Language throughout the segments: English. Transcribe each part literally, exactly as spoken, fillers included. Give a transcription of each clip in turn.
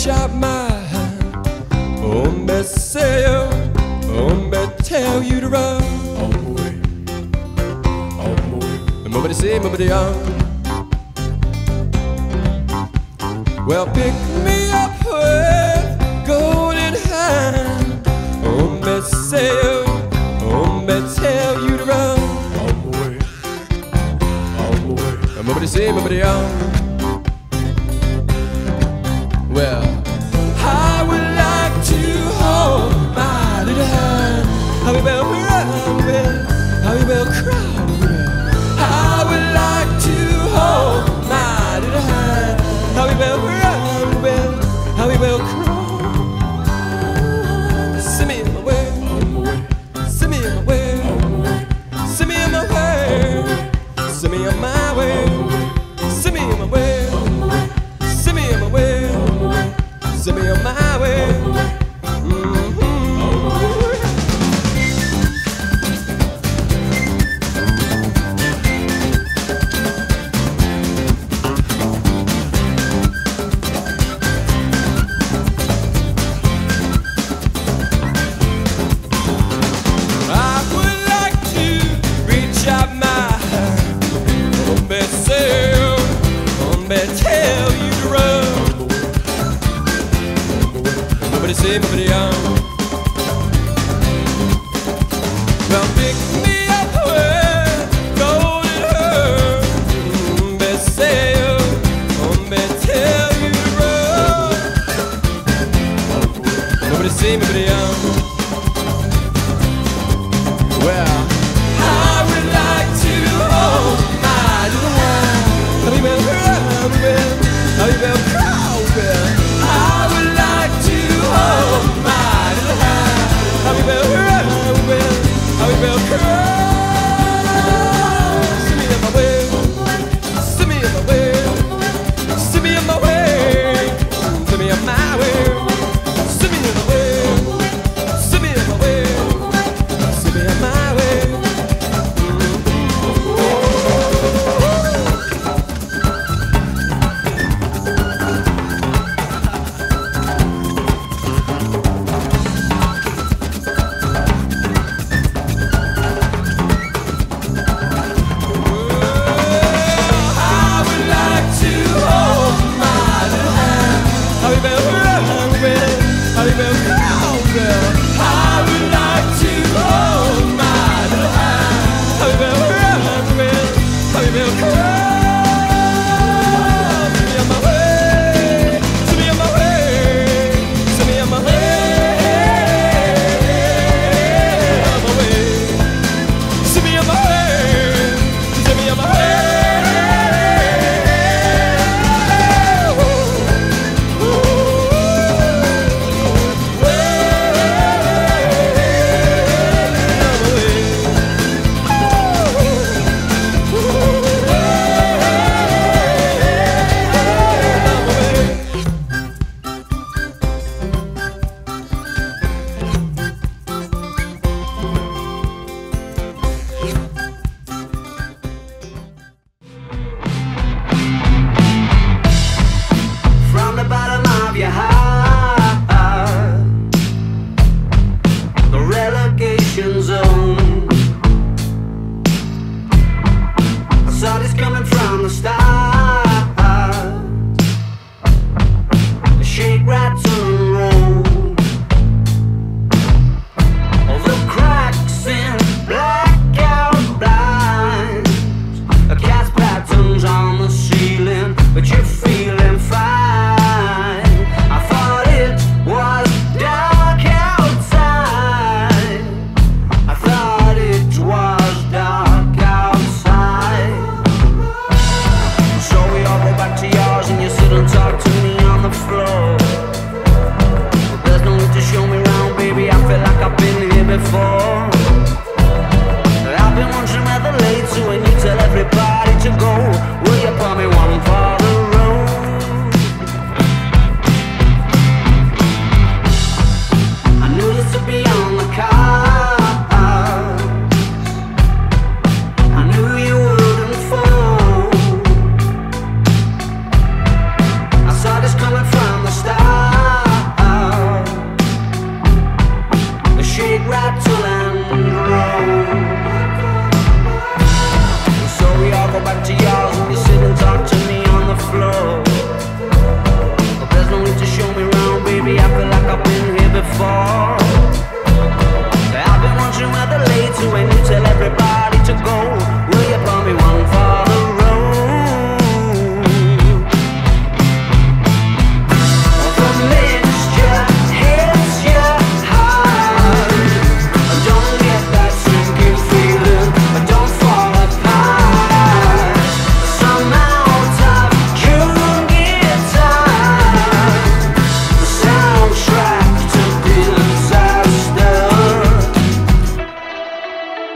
reach out my hand. Oh, me say you, oh, me tell you to run. On my way, on my way. Nobody say, nobody on. Well, pick me up with golden hand. Oh, me say you, oh, me tell you to run. On my way, on my way. Nobody say, nobody on. Well, I would like to hold my little hand. How we will run with, how we will cry with. I would like to hold my little hand. How we will run with, how we will cry. Send me in my way, send me in my way, send me in my way, send me on my way, send me in my way, send me in my way. Send me on my way. Mm-hmm. I would like to reach out my hand. Oh, me say, oh, me tell you to run. Nobody say, nobody on. Well, pick me up with golden hair. Mm, me say you, oh, me tell you to run. Nobody say, nobody on. Well, I would like to hold my little hand. How we will run, how we will crawl, I would like to hold my little hand. How we will run, how we will crawl. Send me in my way, send me in my way, send me in my way, send me in my way, send me in my way, send me in my way, send me in my way. Saw this coming from the start. show me round, baby, I feel like I've been here before. I've been wondering where the late to when you tell everybody to go. Will you pour me one for the road? The mixture hits your heart. Don't get that sinking feeling, don't fall apart. Somehow top tune guitar, the soundtrack to disaster.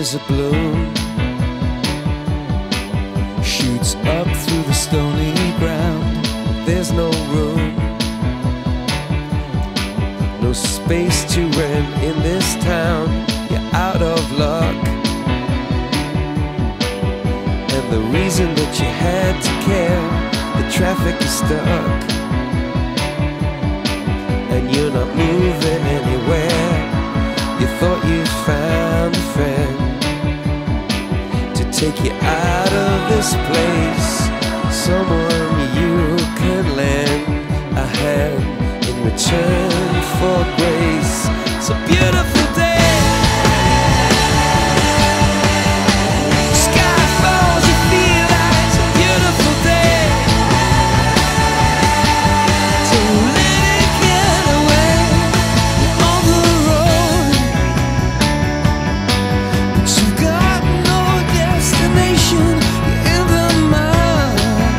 there's a bloom shoots up through the stony ground. There's no room, no space to rent in this town. You're out of luck, and the reason that you had to care, the traffic is stuck, and you're not moving anywhere. You thought you found a friend to take you out of this place, someone you could lend a hand in return for grace. It's a beautiful day. Sky falls, you feel like it's a beautiful day. Don't let it get away. You're on the road, but you've got no destination. You're in the mud,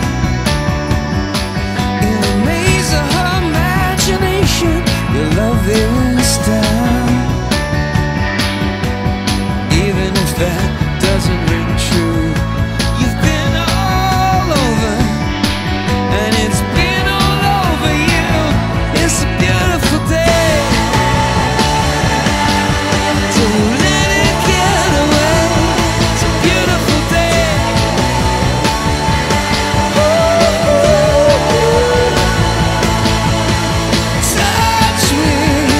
in a maze of her imagination. Your love is down, even if that doesn't ring true. You've been all over, and it's been all over you. It's a beautiful day. Don't let it get away. It's a beautiful day. Touch me,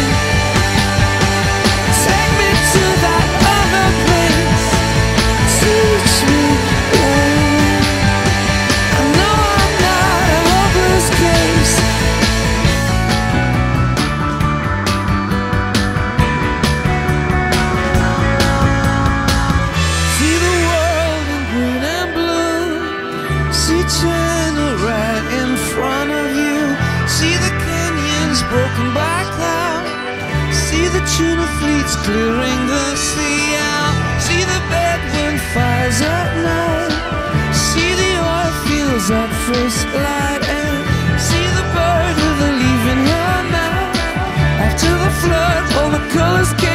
take me to that other place. Teach me, babe. I know I'm not a hopeless case. See the world in green and blue. See China right in front of you. See the canyons broken by cloud. See the tuna fleets clearing the sea out. See the bedroom fires at night. See the oil fields at first light. And see the bird with a leaf in her mouth. After the flood, all the colors came